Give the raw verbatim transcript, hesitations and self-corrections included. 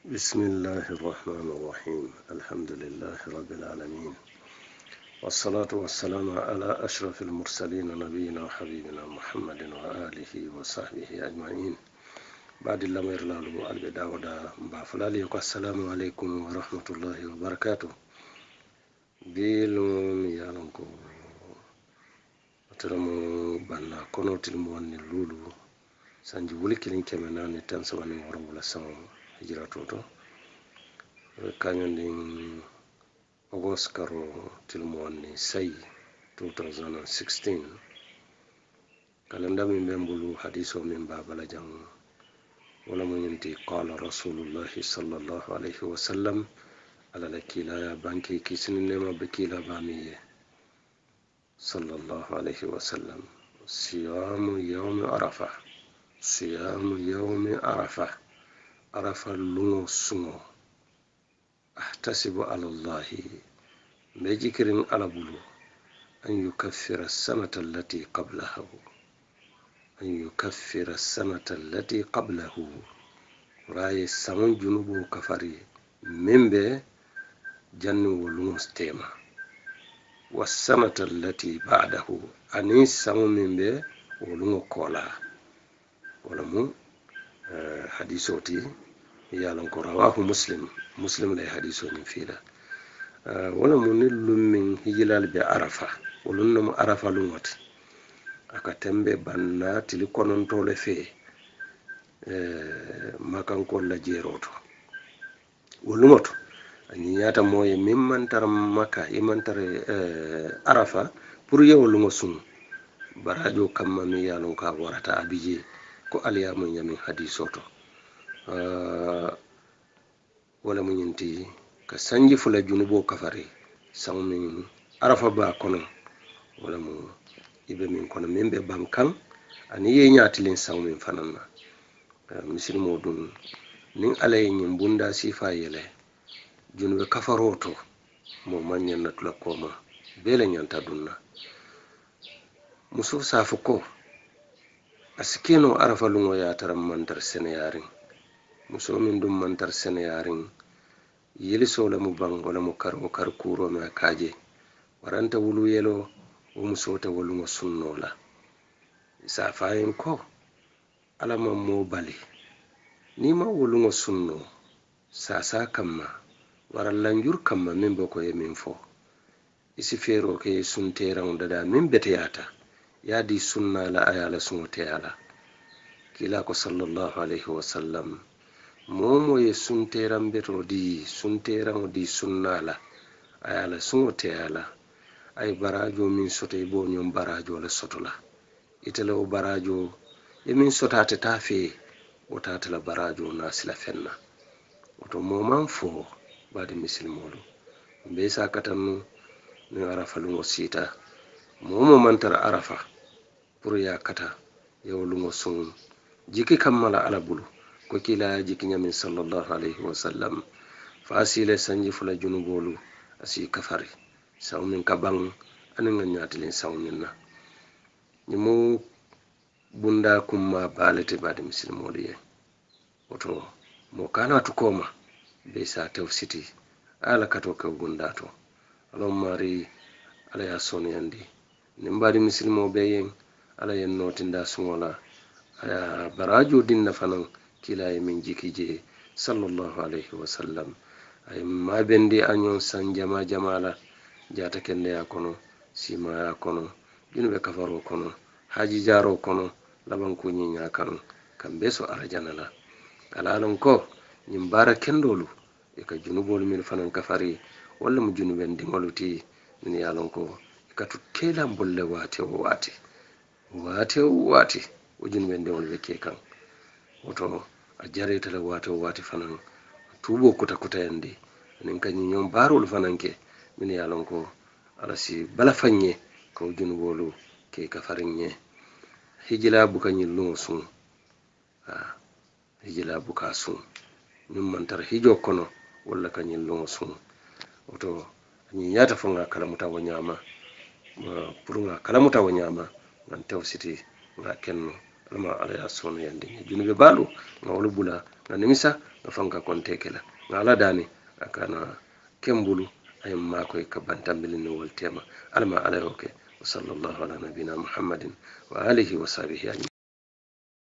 بسم الله الرحمن الرحيم الحمد لله رب العالمين والصلاة والسلام على أشرف المرسلين نبينا وحبيبنا محمد وآله وصحبه أجمعين بعد الله يرلالو البداوة بافلالي السلام عليكم ورحمة الله وبركاته بيلوم يالنكو ترمو بنا كنوت المواني اللولو سانجي ولكلين كمناني تنسواني ورمولا سامو hijira toto kanyon din August karo tilmoni say twenty sixteen kalanda min bembulu hadiso min babala jang wala mo yinti qala rasulullah sallallahu alaihi wasallam ala lakila ya banki kisini nema bekila bamiye sallallahu alaihi wasallam siyamu yawmi arafa siyamu yawmi arafa arafa lungo sungo ahtasibu ala allahi mejikirin ala bulu an yukaffira sanata allati qablahu an yukaffira sanata allati qablahu raye samun junubu kafari membe jannu wolungo stema wasanata allati ba'dahu ani samun membe wolungo kola wala mu hadisoti yalan ko rawahu muslim muslim lay hadiso ni fila wala munillum min hijilal bi arafa wolunno arafa lumot aka tembe banna tili kononto le fe makan ko la jeroto wolumoto ani yata moye mimman tar maka iman tar arafa pour yewolungo sun barajo kamma mi yalon ka warata abije ko aliyamu nyamin hadisoto uh, wala mu nyinti ka sanji fula junubo kafari samu min arafa ba kono wala mu ibe min kono membe bankan ani ye nyatilin samu min fananna uh, misilmo dun nin alay nyim bunda sifa yele junube kafaroto mo manyen na tula koma bele nyanta dunna musu safu ko asikeno arafa lungo ya taram mantar seneyarin muso min dum mantar seneyarin yeli sola mu bang wala mu kar o kar kuro me kaje waranta wulu yelo o muso ta wulungo sunnola isa fayin ko alama mo bali ni ma wulungo sunno sasa kamma warallan jur kamma min boko e min fo isi fero ke sunteran dada min beteyata yadi sunna la ayala sunte ala kila ko sallallahu alaihi wasallam momo ye sunteran beto di sunteran di sunna la ayala sunte ala ay barajo min sote bo nyom barajo la sotola itele o barajo e min sotate tafe o tatala barajo nasila fenna oto moman fo badi misilmolo be sa katanu ni arafa lungo sita momo mantar arafa pour ya kata yawlungo sun jiki kammala ala bulu ko kila jiki nyamin sallallahu alaihi wasallam fasile sanji fula junubolu asi kafari sawmin kabang anin nyatilin sawmin na nimu bunda kumma balete bade misilmoliye oto mo kana to koma be sa tawsiti ala kato ka bunda to alon mari ala ya soni andi nimbadi misilmo be yen ala yen notinda sumola aya barajo dinna fanan kila e min jikije sallallahu alaihi wasallam ay ma bendi anyon san jama jamala jata kende ya kono sima ya kono junube kafaro kono haji jaro kono laban ko nyinya kan kambe so arjana la alalon ko nyim bara kendolu e ka junubol min fanan kafari walla mu junube ndingoluti min yalon ko katu kela bolle wate wate wate wate wujun wende wol weke kan oto a jareta la wate wate fanan tubo kuta kuta yandi nin kan nyom barul fananke min yalon ko alasi bala fanye ko wujun wolu ke kafarinye hijila buka nyillu sun ah hijila buka sun nim mantar hijo kono walla kan nyillu sun oto nyi yata fonga kala mutawo nyama purunga kala mutawo nyama nan tawsiti nga kenno alama ala ya sono yandi junube balu nga wolu bula nga nimisa nga fanka konte kela nga ala dani akana kembulu ay mako ka bantambil ni wol tema alama ala yoke wa sallallahu ala nabina muhammadin wa alihi wa sahbihi